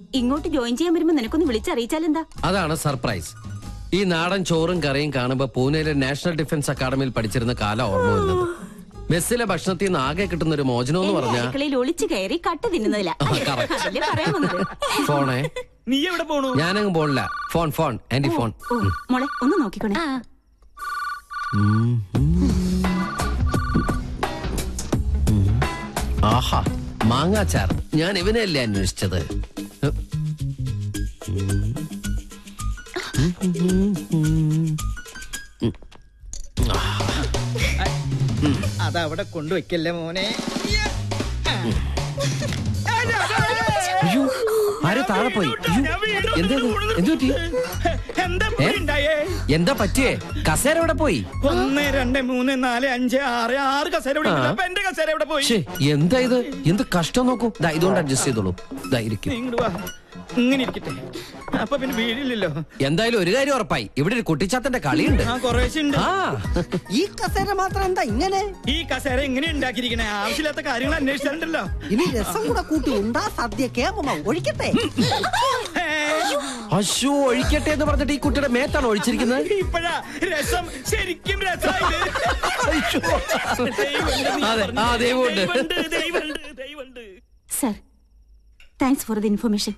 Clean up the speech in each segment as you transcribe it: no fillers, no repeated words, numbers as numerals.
ഇങ്ങോട്ട് ജോയിൻ ചെയ്യാൻ വരുമ്പോ നിനക്കൊന്ന് വിളിച്ചറിയിച്ചാലെന്താ? അതാണ് സർപ്രൈസ്. ഈ നാടൻ ചോറും കറിയും കാണുമ്പോ പൂനെയിലെ നാഷണൽ ഡിഫൻസ് അക്കാദമിയിൽ പഠിച്ചിരുന്ന കാലം ഓർമ്മ വരുന്നത്. മെസ്സിലെ ഭക്ഷണത്തിൽ നിന്ന് ആകെ കിട്ടുന്ന ഒരു മോചനം എന്ന് പറഞ്ഞാൽ അടുക്കളയിൽ ഒളിച്ചു കയറി കട്ട് തിന്നുന്നില്ല. ഫോണേ, നീ എവിടെ പോണു? ഞാനങ്ങ് പോണില്ല. Phone phone aunty phone. മോളെ ഒന്ന് നോക്കിക്കോണേ. ആഹാ, മാങ്ങാച്ചാർ. ഞാൻ ഇവനെയല്ലേ അന്വേഷിച്ചത്. അതവിടെ കൊണ്ടുവയ്ക്കല്ലേ മോനെ. അയ്യോ, ആരെ താഴെ പോയി? എന്താ പറ്റിയേ? കസേര എവിടെ പോയി? 1 2 3 4 5 6 6 കസേര എന്റെ കസേര എവിടെ പോയി? എന്താ ഇത്? എന്ത് കഷ്ടം നോക്കൂ. ഇതുകൊണ്ട് അഡ്ജസ്റ്റ് ചെയ്തോളൂ. ഇങ്ങനെ ഇരിക്കട്ടെ, അപ്പൊ പിന്നെ വീഴില്ലല്ലോ. എന്തായാലും ഒരു കാര്യം ഉറപ്പായി, ഇവിടെ ഒരു കുട്ടിച്ചാത്തന്റെ കളിയുണ്ട്. ഈ കസേര മാത്രം എന്താ ഇങ്ങനെ? ഈ കസേര ഇങ്ങനെ ഉണ്ടാക്കിയിരിക്കണേ, ആവശ്യമില്ലാത്ത കാര്യങ്ങൾ അന്വേഷിച്ചിട്ടുണ്ടല്ലോ. ഇനി രസം കൂടെ കൂട്ടി ഉണ്ടാ സദ്യ കേമ ഒഴിക്കട്ടെ. അശോ, ഒഴിക്കട്ടെ എന്ന് പറഞ്ഞിട്ട് ഈ കുട്ടിയുടെ മേത്താണ് ഒഴിച്ചിരിക്കുന്നത്. ഇപ്പഴാ രസം ശരിക്കും രസമായത്. Sir, thanks for the information.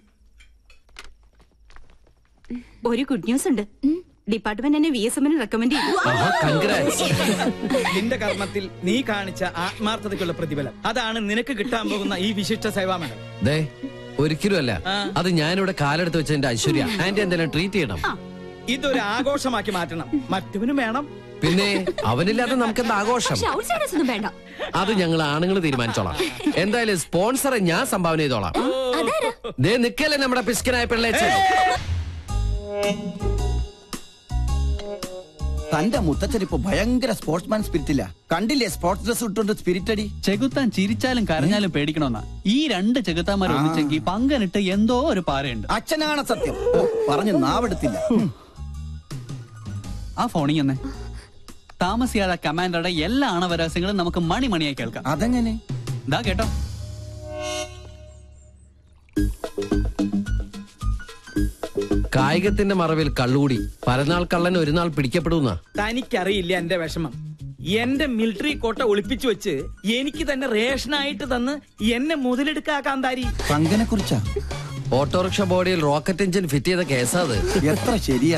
ഒരു ഗുഡ് ന്യൂസ് ഉണ്ട്. ഡിപ്പാർട്ട്മെന്റ് എന്നെ VSM റെക്കമെൻഡ് ചെയ്തു. നിന്റെ കർമ്മത്തിൽ നീ കാണിച്ച ആത്മാർത്ഥതയ്ക്കുള്ള പ്രതിഫലം അതാണ് നിനക്ക് കിട്ടാൻ പോകുന്ന ഈ വിശിഷ്ട സേവാ മെഡൽ. ഒരിക്കലും അല്ല, അത് ഞാനിവിടെ കാലെടുത്ത് വെച്ചതിന്റെ ഐശ്വര്യ. ആന്റി എന്തെങ്കിലും ട്രീറ്റ് ചെയ്യണം. ഇതൊരു ആഘോഷമാക്കി മാറ്റണം. മറ്റവനും വേണം. പിന്നെ അവനില്ലാതെ നമുക്ക് എന്താ ആഘോഷം? അത് ഞങ്ങൾ ആണുങ്ങൾ തീരുമാനിച്ചോളാം. എന്തായാലും സ്പോൺസറെ ഞാൻ സംഭാവന ചെയ്തോളാം. നിക്കല്ലേ നമ്മുടെ പിസ്കനായ പിള്ളേച്ച. തന്റെ മുത്തച്ഛനിപ്പോ ഭയങ്കര സ്പോർട്സ്മാൻ സ്പിരിറ്റില്ല. കണ്ടില്ലേ സ്പോർട്സ് ഡ്രസ് ഇട്ടുകൊണ്ട് സ്പിരിറ്റ് അടി. ചെകുത്താൻ ചിരിച്ചാലും കരഞ്ഞാലും പേടിക്കണമെന്നാ. ഈ 2 ചെകുത്താന്മാർ ഒന്നിച്ചെങ്കിൽ പങ്കനിട്ട് എന്തോ ഒരു പാരയുണ്ട്. അച്ഛനാണ് സത്യം. പറഞ്ഞു നാവെടുത്തില്ല. ആ ഫോണിങ് തന്നെ താമസിയാതെ കമാൻഡറുടെ എല്ലാ ആണവരഹസ്യങ്ങളും നമുക്ക് മണിമണിയായി കേൾക്കാം. അതെങ്ങനെ? ദാ കേട്ടോ. കായികത്തിന്റെ മറവിൽ കള്ളുകൂടി പരനാൾ കള്ളൻ ഒരു നാൾ പിടിക്കപ്പെടുന്ന. തനിക്കറിയില്ല എന്റെ വിഷമം. എന്റെ മിലിറ്ററി കോട്ട ഒളിപ്പിച്ചു വെച്ച് എനിക്ക് തന്നെ റേഷനായിട്ട് തന്ന് എന്നെ മുതലെടുക്കാൻ താരി. പങ്കനെ കുറിച്ചാ? ഓട്ടോറിക്ഷ ബോഡിയിൽ റോക്കറ്റ് എഞ്ചിൻ ഫിറ്റ് ചെയ്ത കേസാത്. എത്ര ശരിയാ.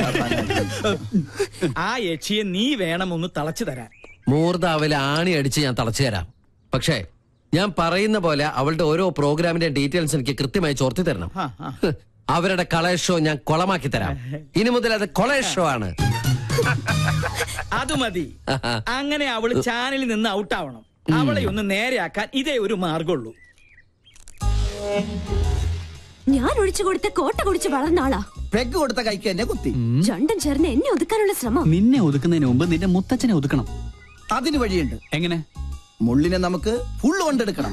ആ യക്ഷിയെ നീ വേണം ഒന്ന് തളച്ചു തരാൻ. മൂർധാവിലെ ആണി അടിച്ച് ഞാൻ തളച്ചു തരാം. പക്ഷേ ഞാൻ പറയുന്ന പോലെ അവളുടെ ഓരോ പ്രോഗ്രാമിന്റെ ഡീറ്റെയിൽസ് എനിക്ക് കൃത്യമായി ചോർത്തി തരണം. അവരുടെ കളേഷ് ഷോ ഞാൻ കൊളമാക്കി തരാം. ഇനി മുതൽ അത് കൊളേഷ് ഷോ ആണ്. അത് മതി. അങ്ങനെ അവള് ചാനലിൽ നിന്ന് ഔട്ടാവണം. അവളെ ഒന്ന് നേരെയാക്കാൻ ഇതേ ഒരു മാർഗമുള്ളൂ. ഞാൻ ഒഴിച്ചു കൊടുത്ത കോട്ട കുടിച്ച് വളർന്ന ആളാ. പെഗ് കൊടുത്ത കൈക്ക് എന്നെ കുത്തി. രണ്ടും ചേർന്ന് എന്നെ ഒതുക്കാനുള്ള ശ്രമം. നിന്നെ ഒതുക്കുന്നതിന് മുമ്പ് നിന്റെ മുത്തച്ഛനെ ഒതുക്കണം. അതിന് വഴിയുണ്ട്. എങ്ങനെ? മുള്ളിനെ നമുക്ക് ഫുള്ള് കൊണ്ടെടുക്കണം.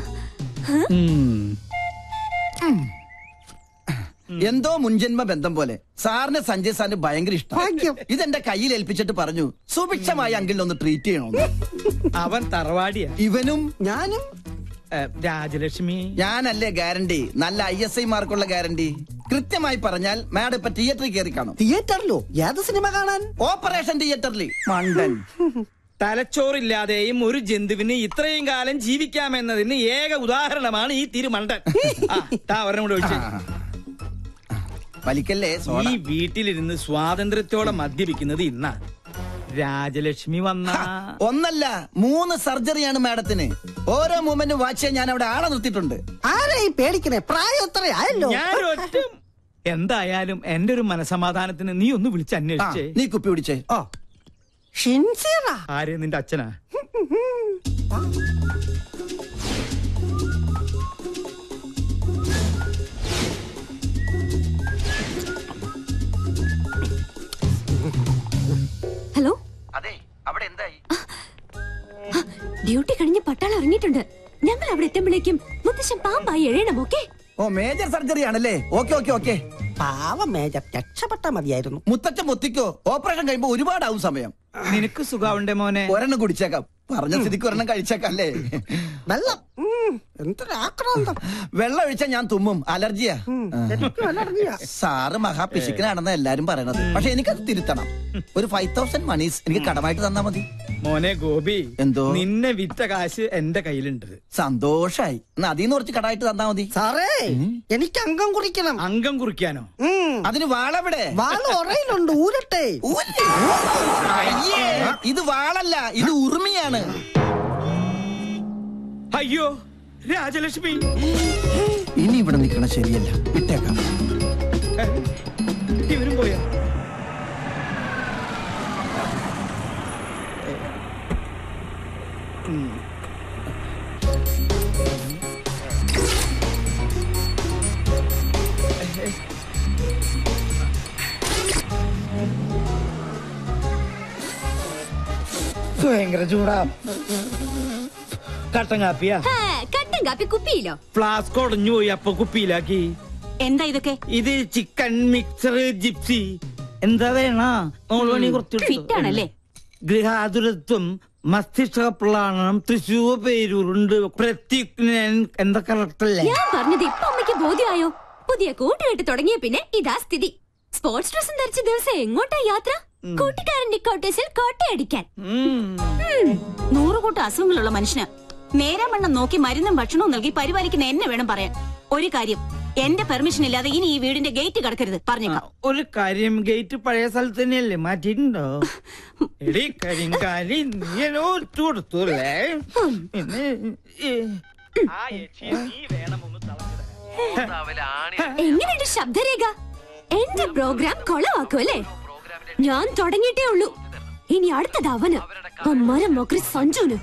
എന്തോ മുൻജന്മ ബന്ധം പോലെ സാറിന് സഞ്ജയ് സാറിന് ഭയങ്കര ഇഷ്ടം. ഇതെന്റെ കയ്യിൽ ഏൽപ്പിച്ചിട്ട് പറഞ്ഞു സുഭിക്ഷമായി അങ്കിളിനൊന്ന് ട്രീറ്റ് ചെയ്യണമെന്ന്. അവൻ തറവാടിയാ. ഇവനും ഞാനും. രാജലക്ഷ്മി ഞാനല്ലേ ഗ്യാരണ്ടി? നല്ല ISI മാർക്കുള്ള ഗ്യാരണ്ടി. കൃത്യമായി പറഞ്ഞാൽ മാഡം ഇപ്പൊ തിയേറ്ററിൽ കയറി കാണും. തിയേറ്ററിലോ? ഏത് സിനിമ കാണാൻ? ഓപ്പറേഷൻ തിയേറ്ററിൽ. മണ്ടൻ. തലച്ചോറില്ലാതെയും ഒരു ജന്തുവിന് ഇത്രയും കാലം ജീവിക്കാമെന്നതിന് ഏക ഉദാഹരണമാണ് ഈ തിരുമണ്ടൻ. ഒരെണ്ണം കൂടെ ഒഴിച്ചു. വലിക്കല്ലേ. ഈ വീട്ടിലിരുന്ന് സ്വാതന്ത്ര്യത്തോടെ മദ്യപിക്കുന്നത് ഇന്നാ. രാജലക്ഷ്മി വന്ന ഒന്നല്ല 3 സർജറിയാണ് മാഡത്തിന്. ഓരോ മൂമെന്റും വാച്ച് ചെയ്യാൻ ഞാൻ അവിടെ ആളെ നിർത്തിയിട്ടുണ്ട്. ആരെയും പേടിക്കണേ, പ്രായം എത്രയായല്ലോ. എന്തായാലും എന്റെ ഒരു മനസമാധാനത്തിന് നീ ഒന്ന് വിളിച്ച് അന്വേഷിച്ചേ. നീ കുപ്പി പിടിച്ചേ. ആരെ? നിന്റെ അച്ഛനാ? ഹലോ. അതെ, അവിടെ എന്തായി? ഡ്യൂട്ടി കഴിഞ്ഞ് പട്ടാളം ഇറങ്ങിയിട്ടുണ്ട്. ഞങ്ങൾ അവിടെ എത്തുമ്പോഴേക്കും മുത്തശ്ശൻ പാമ്പായി എഴയണം. ഓക്കെ? ഓ, മേജർ സർജറി ആണല്ലേ? ഓക്കെ. പാവം മേജർ, രക്ഷപ്പെട്ട മതിയായിരുന്നു. മുത്തച്ഛൻ മുത്തിക്കോ. ഓപ്പറേഷൻ കഴിയുമ്പോ ഒരുപാടാവും സമയം. നിനക്ക് സുഖാവണ്ടേ മോനെ? ഒരെണ്ണം കുടിച്ചേക്കാം. പറഞ്ഞ സ്ഥിതിക്ക് ഒരെണ്ണം കഴിച്ചേക്കല്ലേ. വെള്ളം എന്തൊരാക്രാന്തം. വെള്ളം ഒഴിച്ചാൽ ഞാൻ തുമ്മും, അലർജിയാ. സാറ് മഹാപിശുക്കനാണെന്ന് എല്ലാരും പറയണത്. പക്ഷെ എനിക്കത് തിരുത്തണം. ഒരു 5000 മണീസ് എനിക്ക് കടമായിട്ട് തന്നാ മതി. മോനെ ഗോപി, എന്തോ നിന്നെ വിറ്റ കാശ് എന്റെ കയ്യിലുണ്ട്. സന്തോഷായി. എന്നാ അതീന്ന് കുറച്ച് കടമായിട്ട് തന്നാ മതി. സാറേ എനിക്ക് അംഗം കുറിക്കണം. അംഗം കുറിക്കാനോ? അതിന് വാളെവിടെ? വാള് ഉറയിലുണ്ട്, ഊരട്ടെ. അയ്യേ, ഇത് വാളല്ല, ഇത് ഉറുമിയാണ്. അയ്യോ രാജലക്ഷ്മി, ഇനി ഇവിടെ നിൽക്കണ ശരിയല്ല, വിട്ടേക്കാം. ഇവരും പോയാ? ഭയങ്കര ചൂടാ. കട്ടൻ കാപ്പിയാ? കട്ടൻ കാപ്പി കുപ്പിയിലോ? ഫ്ലാസ്ക് ഉടഞ്ഞു പോയി, അപ്പൊ കുപ്പിയിലാക്കി. എന്താ ഇതൊക്കെ? ഇത് ചിക്കൻ മിക്സർ ജിപ്സി. എന്താ വേണ? ഫിറ്റാണല്ലേ? ഗൃഹാതുരത്വം, മസ്തിഷ്കപ്രളാണം, തൃശൂർ പേരൂരുണ്ട്, പ്രത്യുഗ്നൻ. എന്താ കറക്റ്റല്ലേ? ഞാൻ പറഞ്ഞത് ഇപ്പൊ അമ്മയ്ക്ക് ബോധ്യമായോ? പുതിയ കൂട്ടുകെട്ട് തുടങ്ങിയ പിന്നെ ഇതാ സ്ഥിതി. സ്പോർട്സ് ഡ്രസ്സും ധരിച്ച ദിവസം എങ്ങോട്ടാ യാത്ര? കൂട്ടുകാരന്റെ കോട്ടേഴ്സിൽ കോട്ടയടിക്കാൻ. 100 കൂട്ടം അസുഖങ്ങളുള്ള മനുഷ്യന് നേരം വണ്ണം നോക്കി മരുന്നും ഭക്ഷണവും നൽകി പരിപാലിക്കുന്ന എന്നെ വേണം പറയാൻ. ഒരു കാര്യം, എന്റെ പെർമിഷൻ ഇല്ലാതെ ഇനി ഈ വീടിന്റെ ഗേറ്റ് കടക്കരുത്, പറഞ്ഞേക്കാം. ഒരു കാര്യം, ഗേറ്റ് പഴയ സ്ഥലത്ത് തന്നെയല്ലേ, മാറ്റിയിട്ടുണ്ടോ? എടി കരിങ്കാലി, നീ കൊടുത്തൂല്ലേ? എങ്ങനെയുണ്ട് ശബ്ദരേഖ? എന്റെ പ്രോഗ്രാം കൊളവാക്കുമല്ലേ? ഞാൻ തുടങ്ങിയിട്ടേ ഉള്ളൂ. ഇനി അടുത്തത് അവന്, മരം മൊക്കറി സഞ്ജുന്.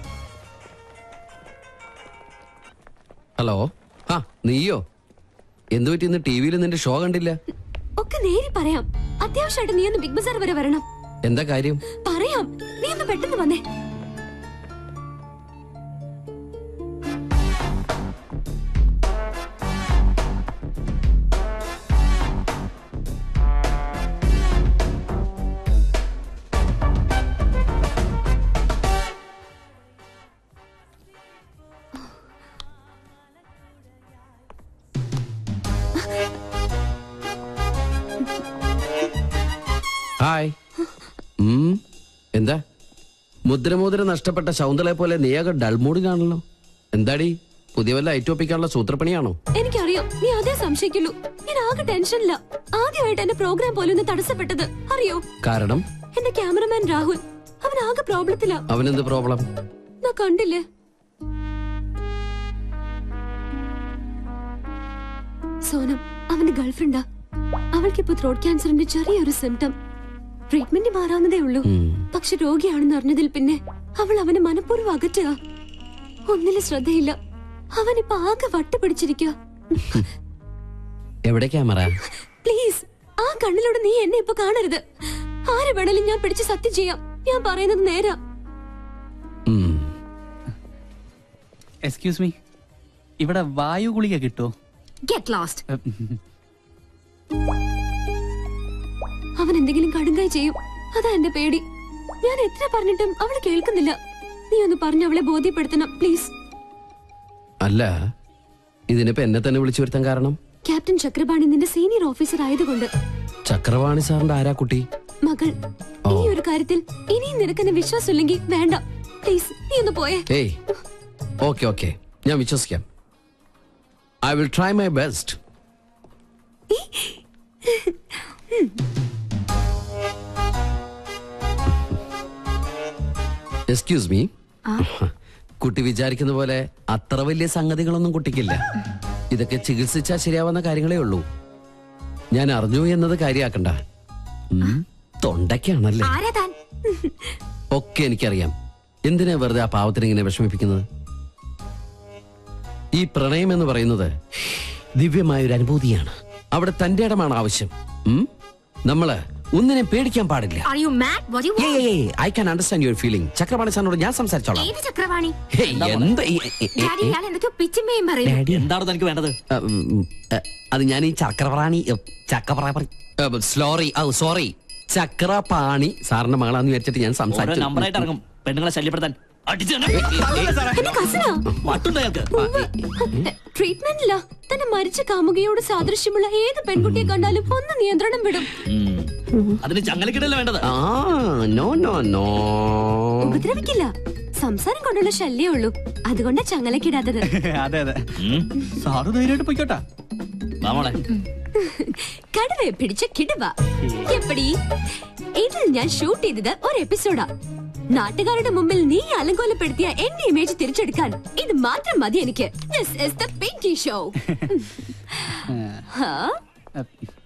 ഹലോ, ആ നീയോ? എന്തു പറ്റി ഇന്ന് ടിവിയിൽ നിന്റെ ഷോ കണ്ടില്ല? ഒക്കെ നേരി പറയാം. അത്യാവശ്യമായിട്ട് നീ ഒന്ന് ബിഗ് ബസാർ വരെ വരണം. എന്താ കാര്യം? പറയാം, നീ ഒന്ന് പെട്ടെന്ന് വന്നേ. ഹായ്. എന്താ മുദ്രമോതിരം നഷ്ടപ്പെട്ട ശൗന്തളെ പോലെ നീയാകെ ഡൾമൂഡിനാണല്ലോ. എന്താടി, പുതിയ വല്ല ഐറ്റോപ്പിക്കാനുള്ള സൂത്രപ്പണിയാണോ? എനിക്കറിയാം, നീ അതേ സംശയിക്കുള്ളൂ. ഞാൻ ആകെ ടെൻഷനില്ല. ആദ്യമായിട്ട് എന്റെ പ്രോഗ്രാം പോലും ഒന്ന് തടസ്സപ്പെട്ടത് അറിയോ? കാരണം എന്റെ ക്യാമറമാൻ രാഹുൽ, അവൻ ആകെ പ്രോബ്ലത്തിലാ. അവനെന്ത് പ്രോബ്ലം? ഞാൻ കണ്ടില്ലേ? സോനം അവന്റെ ഗേൾഫ്രണ്ടാ. അവൾക്കിപ്പോ ത്രോട്ട് ക്യാൻസറിന്റെ ചെറിയൊരു സിംറ്റം. ട്രീറ്റ്മെന്റ് മാറാവുന്നതേ ഉള്ളൂ. പക്ഷെ രോഗിയാണെന്ന് അറിഞ്ഞതിൽ പിന്നെ അവൾ അവനെ മനഃപൂർവ്വം അകറ്റുക. ഒന്നിലും ശ്രദ്ധയില്ല. അവനിപ്പോ ആകെ വട്ടുപിടിച്ചിരിക്കുക. എവിടെ ക്യാമറ? പ്ലീസ്, ആ കണ്ണിലൂടെ നീ എന്നെ ഇപ്പൊ കാണരുത്. ആരെ വേണേലും ഞാൻ പിടിച്ച് സത്യം ചെയ്യാം. ഞാൻ പറയുന്നത് നേരാ. എക്സ്ക്യൂസ് മീ, ഇവിടെ വായു ഗുളിക കിട്ടോ? Get lost. അവൻ എന്തെങ്കിലും കടുങ്കായി ചെയ്യും, അതാ എന്റെ പേടി. ഞാൻ എത്ര പറഞ്ഞിട്ടും അവള് കേൾക്കുന്നില്ല. നീ ഒന്ന് പറഞ്ഞ് അവളെ ബോധ്യപ്പെടുത്തണം പ്ലീസ്. അല്ല, ഇതിനിപ്പോ എന്നെ തന്നെ വിളിച്ചു വരുത്താൻ കാരണം? ക്യാപ്റ്റൻ ചക്രപാണി നിന്റെ സീനിയർ ഓഫീസർ ആയതുകൊണ്ട്. ചക്രപാണി സാറിന്റെ ആരാ കുട്ടി? മകൾ. ഈ ഒരു കാര്യത്തിൽ ഇനിയും നിനക്കെന്നെ വിശ്വാസമില്ലെങ്കിൽ വേണ്ട, പ്ലീസ് നീ ഒന്ന് പോയേ. ഏയ്, ഓക്കെ ഓക്കെ, ഞാൻ വിശ്വസിക്കാം. I will try my best. Excuse me, കുട്ടി വിചാരിക്കുന്ന പോലെ അത്ര വലിയ സംഗതികളൊന്നും കുട്ടിക്കില്ല. ഇതൊക്കെ ചികിത്സിച്ചാൽ ശരിയാവുന്ന കാര്യങ്ങളേ ഉള്ളൂ. ഞാൻ അറിഞ്ഞു എന്നത് കാര്യാക്കണ്ട. തൊണ്ടയ്ക്കാണല്ലേ? ഒക്കെ എനിക്കറിയാം. എന്തിനാ വെറുതെ ആ പാവത്തിന് ഇങ്ങനെ വിഷമിപ്പിക്കുന്നത്? ഈ പ്രണയം എന്ന് പറയുന്നത് ദിവ്യമായൊരു അനുഭൂതിയാണ്. അവിടെ തന്റെ ഇടമാണ് ആവശ്യം. നമ്മള് ഒന്നിനെ പേടിക്കാൻ പാടില്ല. I can understand your feeling. Chakrapani സാറിനോട് ഞാൻ സംസാരിച്ചോളാം. എന്താണ് തനിക്ക് വേണ്ടത്? അത് ഞാൻ ഈ ചക്രപാണി സോറി ചക്രപാണി സാറിന്റെ മകളാന്ന് വിചാരിച്ചിട്ട് ഞാൻ സംസാരിച്ചു. നമ്പറായിട്ട് ഇറങ്ങും പെണ്ണുങ്ങളെ ശല്യപ്പെടുത്താൻ. എന്റെ കസിനാ ട്രീറ്റ്മെന്റില്ല. തന്നെ മരിച്ച കാമുകയോട് സാദൃശ്യമുള്ള ഏത് പെൺകുട്ടിയെ കണ്ടാലും ഒന്ന് നിയന്ത്രണം വിടും. അതിന് ചങ്ങലക്കിടല്ല വേണ്ടത്. ഉപദ്രവിക്കില്ല. സംസാരം കൊണ്ടുള്ള ശല്യേ ഉള്ളൂ. അതുകൊണ്ടാ ചങ്ങലക്കിടാത്തത്. അതെ അതെ. സാറ് ധൈര്യമായിട്ട് പൊയ്ക്കോട്ടാ. കടുവയെ പിടിച്ച കിടുവ. എപ്പടി ഇതിൽ ഞാൻ ഷൂട്ട് ചെയ്തത് ഒരു എപ്പിസോഡാ. നാട്ടുകാരുടെ മുമ്പിൽ നീ അലങ്കോലപ്പെടുത്തിയ എന്റെ ഇമേജ് തിരിച്ചെടുക്കാൻ ഇത് മാത്രം മതി എനിക്ക്. This is the Pinky Show.